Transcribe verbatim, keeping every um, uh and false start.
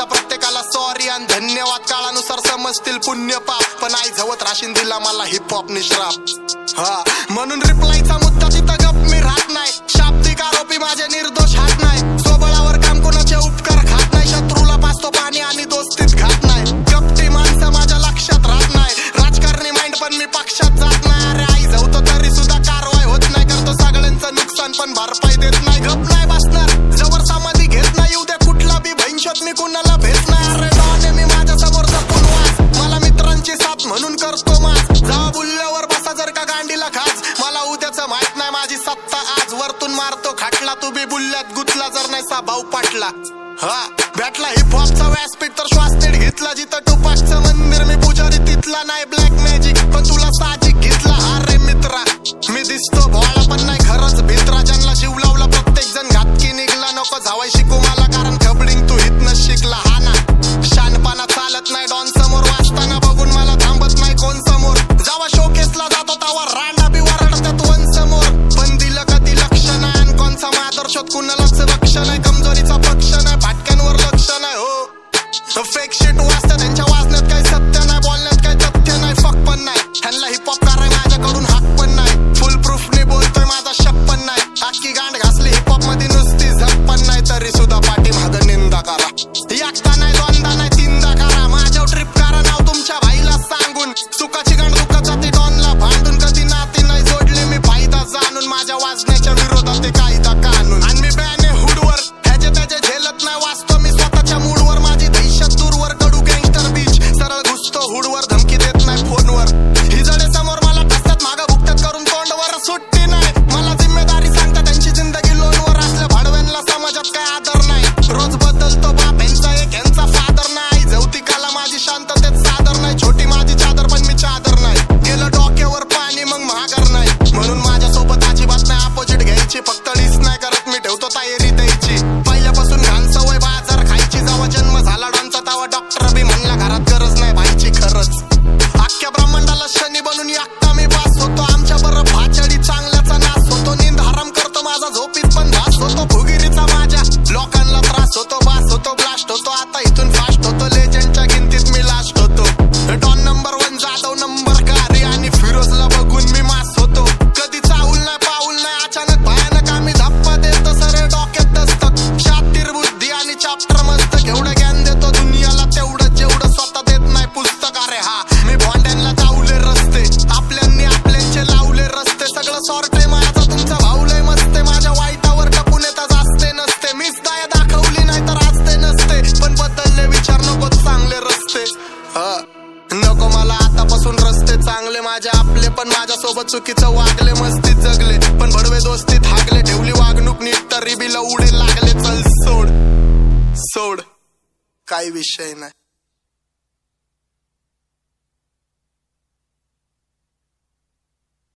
प्रत्येकाला सॉरी आणि धन्यवाद. काळानुसार समजतील पुण्य पाप, पण आई झवत राशीन दिला मला हिप हॉप निश्राप. हा म्हणून रिप्लायचा मुद्दा तिथं गप मी राहत नाही. शाब्दिक आरोपी माझे निर्दोष हात नाही. स्वबळावर काम कोणाचे उपकार खात नाही. शत्रूला पाचतो पाणी आणि दोस्तीत घात नाही. कपटी माणसं माझ्या लक्षात राहत नाही. राजकारणी माइंड पण मी पक्षात जात नाही. अरे आई झवतो तरी सुद्धा कारवाई होत नाही. करतो सगळ्यांचं नुकसान पण भरपाई देत नाही. गप नाही बसणार जवळ समाधी घेत नाही. उद्या कुठला बी भविष्यात मी कुणाला भेट नाही. अरे डॉन मी माझ्या समोर जपून वाच. मला मित्रांची साथ म्हणून करतो माज. जावा बुल्ल्यावर बसा जर का गांडीला खास. मला उद्याचं माहित नाही माझी सत्ता आज. वरतून मारतो खाटला तू बी बुल्ल्यात गुतला जर नाही सा भाऊ पाटला. हा भेटला हिप हॉपचा व्यासपीठ तर श्वास नीट घेतला. जिथं टुपाकचं मंदिर मी पुजारी तिथला नाही. ब्लॅक मॅजिक पण तुला साजिक घेतला. अरे मित्रा मी दिसतो भोळा पण नाही खरंच भित्रा. ज्यांना जीव लावला प्रत्येक जण घातकी निघला. नको जावाय शिकू मला कारण खबडिंग तू हितनं शिकला. हा ना शानपणा चालत नाही डॉन समोर. वाचताना बघून मला थांबत नाही कोण समोर. जावा शोकेसला जातो तवा रांडा बी वरडतात वन समोर. पण दिलं कधी लक्ष नाही आणि कोणचा मादर्शोत कुणालाच लक्ष नाही. कमजोरीचा पक्ष नाही फाटक्यांवर लक्ष नाही. हो फेक शिट वाचतात त्यांच्या वाजण्यात काही सत्य नाही. बोलण्यात काही तथ्य नाही. फक पण नाही ह्यांना हिप हॉप कराय माझ्याकडून हाक पण नाही. फुल प्रूफने बोलतोय माझा शक पण नाही. अख्खी गांड घासली हिप हॉप मध्ये नुसती झक पण नाही. तरी सुद्धा पाठी मागं निंदा करा. एकदा नाही दोनदा नाही तीनदा करा. माझ्यावर ट्रिप करा नाव तुमच्या भाईला सांगून. सुखाची गांड दुखत जाते डॉनला भांडून. कधी नाती नाही जोडले मी फायदा जाणून. माझ्या वाजण्याच्या विरोधात ते कायदा कानून. आणि मी बॅने हुडवर ह्याचे त्याचे झेलत नाही. वाचतो मी स्वतःच्या मूडवर. माझी दहशत दूरवर कडू गँगस्टर बीच. सरळ घुसतो हुडवर धमकी देत नाही फोनवर. ही जडे समोर मला टसतात मागं भुकतात करून तोंडवर. सुट्टी नाही मला जिम्मेदारी सांगतात त्यांची जिंदगी लोनवर. असल्या भाडव्यांना समाजात काय आदर नाही. रोज बदलतो बाप यांचा एक यांचा फादर नाही. झवती काला माझी शांततेत सादर नाही. छोटी माझी चादर पण मी चादर नाही. गेलं डोक्यावर पाणी मग महागर नाही. म्हणून माझ्यासोबत अजिबात नाही अपोजिट घ्यायची. फक्त लीस नाही करत मी ठेवतो तयारी द्यायची. पहिल्यापासून घाण सवय बाजार खायची. जेव्हा जन्म झाला डॉनचा तेव्हा डॉक्टर बी म्हणला घरात गरज नाही भाईची खरंच. अख्ख्या ब्रह्मांडाला शनी बनून एकटा मी बास होतो. आमच्या बरं भाचडी चांगल्याचा नाश होतो. नींद हराम करतो माझा झोपीत पण धास होतो. फुगिरीचा माझ्या लोकांना त्रास होतो. बास होतो ब्लास्ट होतो. आता इथून फास्ट होतो. लेजंडच्या गिनतीत मी लास्ट होतो. Don number one Jadhav number कारी आणि फिरोजला बघून मी मास होतो. कधी चावूल नाही पाऊल नाही अचानक भयानक आम्ही धप्पा देतो. सर डोक्यात दस्तक शातीर बुद्धी आणि चाप्टर मस्तक. एवढं ज्ञान देतो दुनियाला तेवढं जेवढं स्वतः देत नाही पुस्तक. अरे हा मी भोंड्यांना जाऊले रस्ते. आपल्यांनी आपल्यांचे लावले रस्ते. सगळं सॉर्टे माझा तुमचा भाऊलय मस्ते. माझ्या वाईटावर टपून येतात असते नसते. मीच दया दाखवली नाही तर असते नसते. पण बदलले विचार नको चांगले रस्ते. हा नको मला आतापासून रस्ते चांगले. माझे आपले पण माझ्यासोबत चुकीचं वागले. मस्तीत जगले पण भडवे दोस्तीत हागले. ठेवली वागणूक नीट तरी बी लवडे लागले. चल सोड सोड काही विषय नाही.